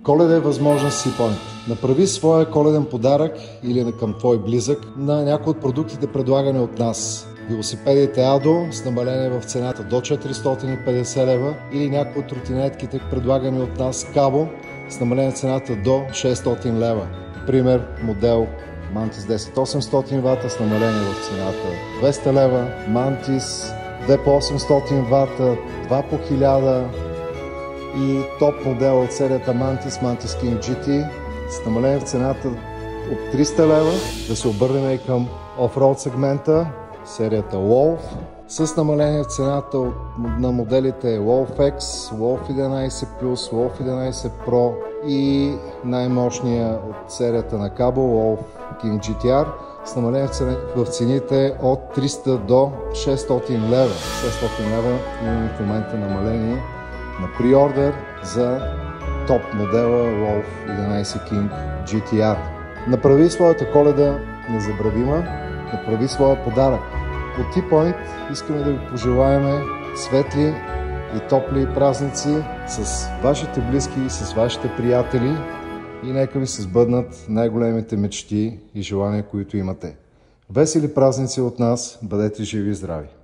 Коледа е възможен с C-Point. Направи своя коледен подарък или към твой близък на някои от продуктите, предлагани от нас. Велосипедите Адо с намаление в цената до 450 лева или някои от тротинетките, предлагани от нас Кабо с намаление в цената до 600 лева. Например, модел Mantis 10800 вата с намаление в цената 200 лева, Mantis 2 по 800 вата, 2 по 1000 и топ модел от серията Mantis King GT с намаление в цената от 300 лева. Да се обърнем и към офроуд сегмента, серията Wolf с намаление в цената на моделите Wolf X, Wolf 11+, Wolf 11 Pro и най-мощния от серията на Cabo Wolf King GTR с намаление в цените от 300 до 600 лева. 600 лева имаме в момента намаление на преордер за топ модела Wolf 11 King GTR. Направи своята Коледа незабравима, направи своя подарък. От C-Point искаме да ви пожелаем светли и топли празници с вашите близки и с вашите приятели и нека ви се сбъднат най-големите мечти и желания, които имате. Весели празници от нас, бъдете живи и здрави!